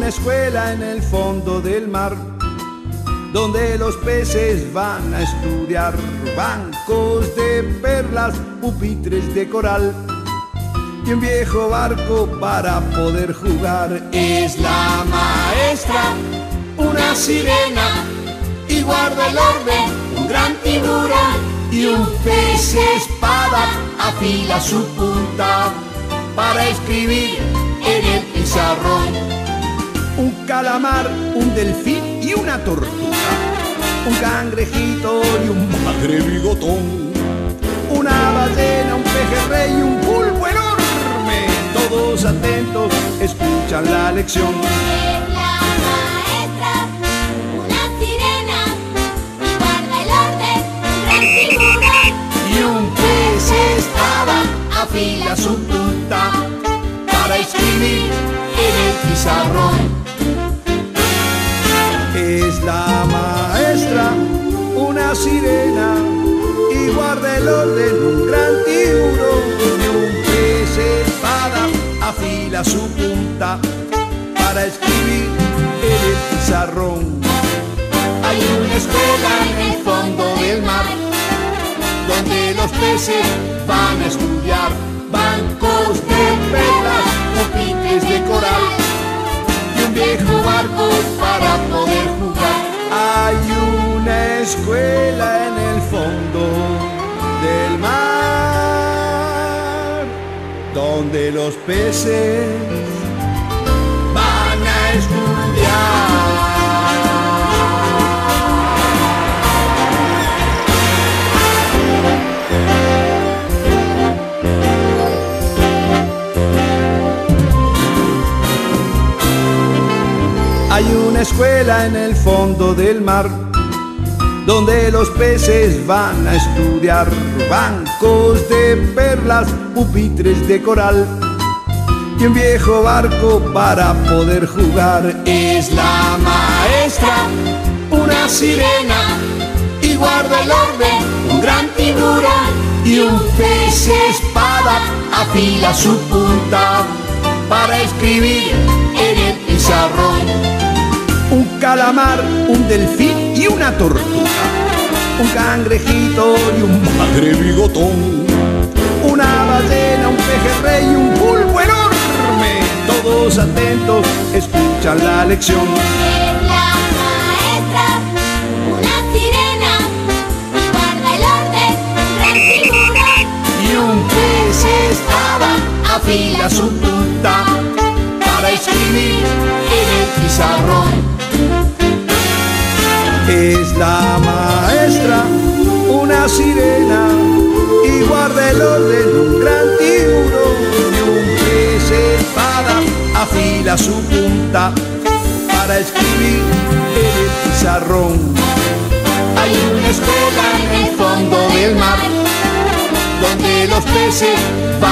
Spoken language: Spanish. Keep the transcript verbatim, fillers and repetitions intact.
una escuela en el fondo del mar, donde los peces van a estudiar. Bancos de perlas, pupitres de coral y un viejo barco para poder jugar. Es la maestra, una sirena, y guarda el orden, un gran tiburón. Y un pez espada afila su punta para escribir en el pizarrón. Un calamar, un delfín y una tortuga, un cangrejito y un padre bigotón, una ballena, un pejerrey y un pulpo enorme. Todos atentos escuchan la lección. Es la maestra, una sirena, y guarda el orden, un gran tiburón. Y un pez espada afila su punta para escribir en el pizarrón. Es la maestra, una sirena, y guarda el orden, un gran tiburón. Y un pez espada afila su punta para escribir en el pizarrón. Hay una escuela en el fondo del mar, donde los peces van a estudiar. Bancos de perlas, pupitres de coral y un viejo barco para poder jugar. Hay una escuela en el fondo del mar, donde los peces van a estudiar. Hay una escuela en el fondo del mar, donde los peces van a estudiar. Bancos de perlas, pupitres de coral y un viejo barco para poder jugar. Es la maestra, una sirena, y guarda el orden, un gran tiburón. Y un pez espada afila su punta para escribir en el pizarrón. Un calamar, un delfín y una tortuga, un cangrejito y un padre bigotón, una ballena, un pejerrey y un pulpo enorme. Todos atentos escuchan la lección. Es la maestra, una sirena, y guarda el orden, un gran tiburón. Y un pez espada afila su punta para escribir en el pizarrón. Es la maestra, una sirena, y guarda el orden, un gran tiburón. Y un pez espada afila su punta para escribir en el pizarrón. Hay una escuela en el fondo del mar, donde los peces van